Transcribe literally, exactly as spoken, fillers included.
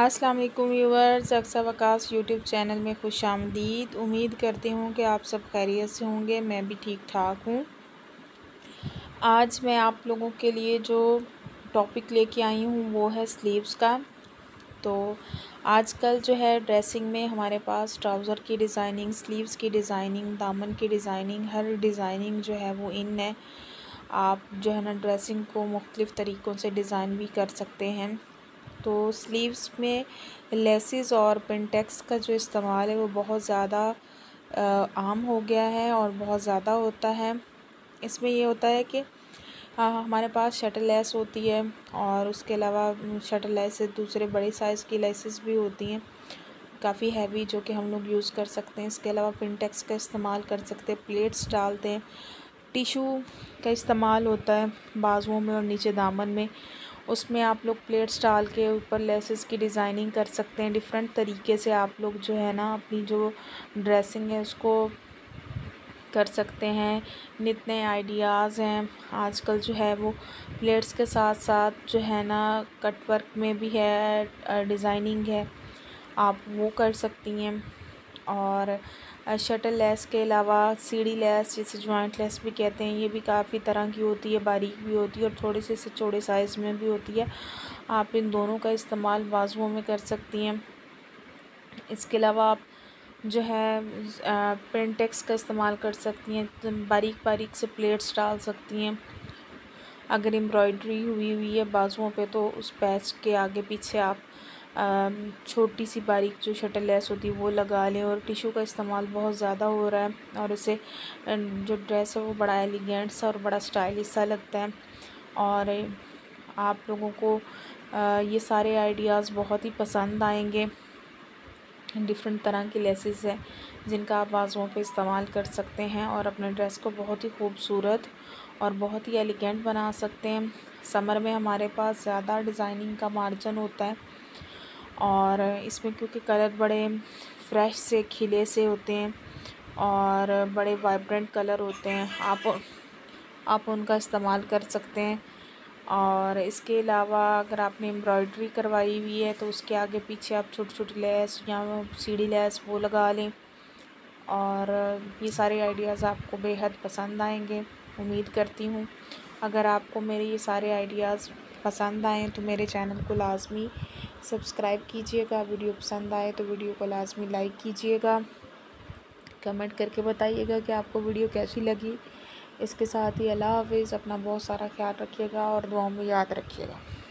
अस्सलाम वालेकुम viewers, Aqsa Waqas YouTube channel में खुश आमदीद। उम्मीद करती हूँ कि आप सब खैरियत से होंगे। मैं भी ठीक ठाक हूँ। आज मैं आप लोगों के लिए जो टॉपिक लेके आई हूँ वो है स्लीव्स का। तो आजकल जो है ड्रेसिंग में हमारे पास ट्राउज़र की डिज़ाइनिंग, स्लीव्स की डिज़ाइनिंग, दामन की डिज़ाइनिंग, हर डिज़ाइनिंग जो है वो इन है। आप जो है ना ड्रेसिंग को मुख्तलिफ़ तरीक़ों से डिज़ाइन भी कर सकते हैं। तो स्लीव्स में लेसेस और पिनटेक्स का जो इस्तेमाल है वो बहुत ज़्यादा आम हो गया है और बहुत ज़्यादा होता है। इसमें ये होता है कि हाँ, हमारे पास शटल लेस होती है और उसके अलावा शटल लेस से दूसरे बड़े साइज़ की लेसेस भी होती हैं, काफ़ी हैवी, जो कि हम लोग यूज़ कर सकते हैं। इसके अलावा पिनटेक्स का इस्तेमाल कर सकते हैं, प्लेट्स डालते हैं, टिशू का इस्तेमाल होता है बाजुओं में और नीचे दामन में, उसमें आप लोग प्लेट्स डाल के ऊपर लेसेस की डिज़ाइनिंग कर सकते हैं। डिफरेंट तरीके से आप लोग जो है ना अपनी जो ड्रेसिंग है उसको कर सकते हैं। नित नए आइडियाज़ हैं आजकल जो है वो प्लेट्स के साथ साथ जो है ना कट वर्क में भी है, डिज़ाइनिंग है, आप वो कर सकती हैं। और शटल लेस के अलावा सीढ़ी लेस, जिसे जॉइंट लेस भी कहते हैं, ये भी काफ़ी तरह की होती है, बारीक भी होती है और थोड़े से चौड़े साइज़ में भी होती है। आप इन दोनों का इस्तेमाल बाजुओं में कर सकती हैं। इसके अलावा आप जो है पिनटेक्स का इस्तेमाल कर सकती हैं, बारीक बारीक से प्लेट्स डाल सकती हैं। अगर एम्ब्रॉयडरी हुई हुई है बाजुओं पे तो उस पैच के आगे पीछे आप छोटी सी बारीक जो शटल लेस होती है वो लगा लें। और टिशू का इस्तेमाल बहुत ज़्यादा हो रहा है और इससे जो ड्रेस है वो बड़ा एलिगेंट सा और बड़ा स्टाइलिश सा लगता है। और आप लोगों को ये सारे आइडियाज़ बहुत ही पसंद आएंगे। डिफरेंट तरह की लेसेस हैं जिनका आप बाजुओं पे इस्तेमाल कर सकते हैं और अपने ड्रेस को बहुत ही खूबसूरत और बहुत ही एलिगेंट बना सकते हैं। समर में हमारे पास ज़्यादा डिज़ाइनिंग का मार्जिन होता है और इसमें क्योंकि कलर बड़े फ्रेश से खिले से होते हैं और बड़े वाइब्रेंट कलर होते हैं, आप आप उनका इस्तेमाल कर सकते हैं। और इसके अलावा अगर आपने एम्ब्रॉयडरी करवाई हुई है तो उसके आगे पीछे आप छोटी छोटी लेस या सीढ़ी लेस वो लगा लें। और ये सारे आइडियाज़ आपको बेहद पसंद आएंगे, उम्मीद करती हूँ। अगर आपको मेरे ये सारे आइडियाज़ पसंद आएँ तो मेरे चैनल को लाज़मी सब्सक्राइब कीजिएगा। वीडियो पसंद आए तो वीडियो को लाज़मी लाइक कीजिएगा। कमेंट करके बताइएगा कि आपको वीडियो कैसी लगी। इसके साथ ही अल्लाह हाफ़िज़। अपना बहुत सारा ख्याल रखिएगा और दुआओं में याद रखिएगा।